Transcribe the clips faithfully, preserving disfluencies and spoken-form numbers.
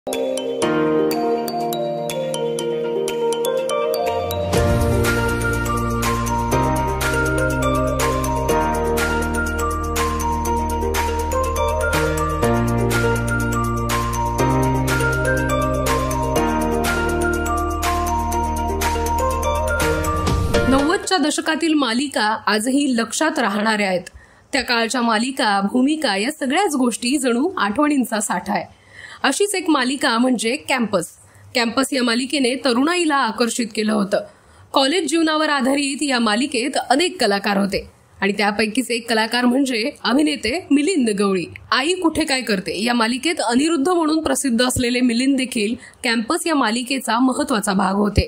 नव्वदच्या दशकातील मालिका आजही लक्षात राहणाऱ्या आहेत। त्या काळच्या मालिका, भूमिका या सगळ्याच गोष्टी जणू आठवणींचा साठा आहे। अशीच एक मालिका म्हणजे कॅम्पस। कॅम्पस या मालिकेने तरुणाईला आकर्षित केलं होतं। कॉलेज जीवनावर आधारित या मालिकेत अनेक कलाकार होते आणि त्यापैकीच एक कलाकार म्हणजे अभिनेते मिलिंद गवळी। आई कुठे काय करते या मालिकेत अनिरुद्ध म्हणून प्रसिद्ध असलेले मिलिंद देखील कॅम्पस या मालिकेचा महत्त्वाचा भाग होते।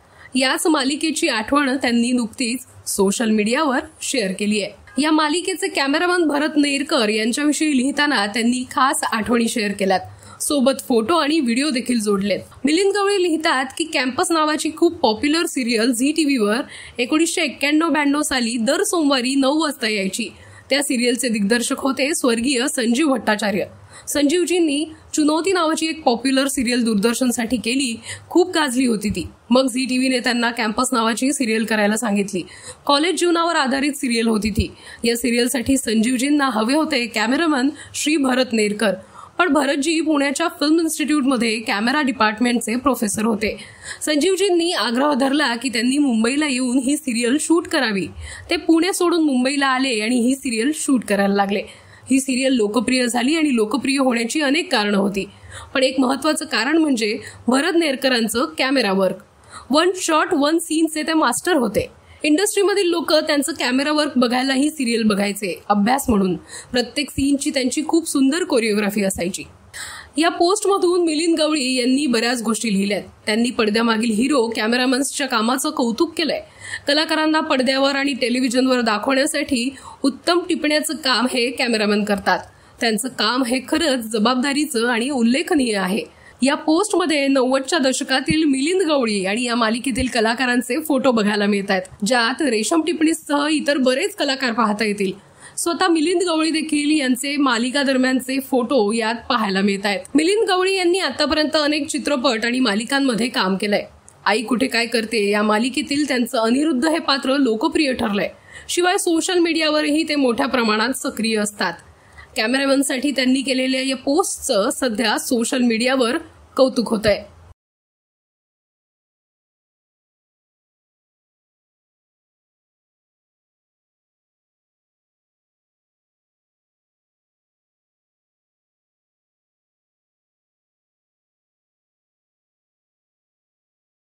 याच मालिकेची आठवण त्यांनी नुकतीच सोशल मीडियावर शेअर केली आहे। या मालिकेचे कॅमेरामन भरत नेरकर यांच्याविषयी लिहिताना त्यांनी खास आठवणी शेअर केल्यात, सोबत फोटो आणि व्हिडिओ देखील जोडलेत। मिलिंद गवळी लिहितात की कॅम्पस नावाची खूप पॉप्युलर सिरियल झी टीव्हीवर एकोणीसशे एक्क्याण्णव ब्याण्णव साली दर सोमवारी नऊ वाजता यायची। त्या सिरियलचे दिग्दर्शक होते स्वर्गीय संजीव भट्टाचार्य। संजीवजींनी चुनौती नावाची एक पॉप्युलर सिरियल दूरदर्शनसाठी केली, खूप गाजली होती ती। मग झी टीव्हीने त्यांना कॅम्पस नावाची सिरियल करायला सांगितली। कॉलेज जीवनावर आधारित सिरियल होती ती। या सिरियलसाठी संजीवजींना हवे होते कॅमेरामन श्री भरत नेरकर, पण भरतजी पुण्याच्या फिल्म इन्स्टिट्यूटमध्ये कॅमेरा डिपार्टमेंटचे प्रोफेसर होते। संजीवजींनी आग्रह धरला की त्यांनी मुंबईला येऊन ही सिरियल शूट करावी। ते पुणे सोडून मुंबईला आले आणि ही सिरियल शूट करायला लागले। ही सिरियल लोकप्रिय झाली आणि लोकप्रिय होण्याची अनेक कारणं होती, पण एक महत्त्वाचं कारण म्हणजे भरत नेरकरांचं camera work. One shot one सीनचे ते मास्टर होते। इंडस्ट्रीमधील लोक त्यांचं कॅमेरा वर्क बघायला ही सिरियल बघायचे, अभ्यास म्हणून। प्रत्येक सीनची त्यांची खूप सुंदर कोरिओग्राफी असायची। या पोस्टमधून मिलिंद गवळी यांनी बऱ्याच गोष्टी लिहिल्यात। त्यांनी पडद्यामागील हिरो कॅमेरामन्सच्या कामाचं कौतुक केलंय। कलाकारांना पडद्यावर आणि टेलिव्हिजनवर दाखवण्यासाठी उत्तम टिपण्याचं काम हे कॅमेरामन करतात। त्यांचं काम हे खरंच जबाबदारीचं आणि उल्लेखनीय आहे। या पोस्टमध्ये नव्वदच्या दशकातील मिलिंद गवळी आणि या मालिकेतील कलाकारांचे फोटो बघायला मिळत आहेत, ज्यात रेशम टिपणीसह इतर बरेच कलाकार पाहता येतील। स्वतः मिलिंद गवळी देखील यांचे मालिका दरम्यानचे फोटो यात पाहायला मिळत आहेत। मिलिंद गवळी यांनी आतापर्यंत अनेक चित्रपट आणि मालिकांमध्ये काम केलंय। आई कुठे काय करते या मालिकेतील त्यांचं अनिरुद्ध हे पात्र लोकप्रिय ठरलंय। शिवाय सोशल मीडियावरही ते मोठ्या प्रमाणात सक्रिय असतात। कॅमेरामनसाठी त्यांनी केलेल्या या पोस्टचं सध्या सोशल मीडियावर कौतुक होतंय।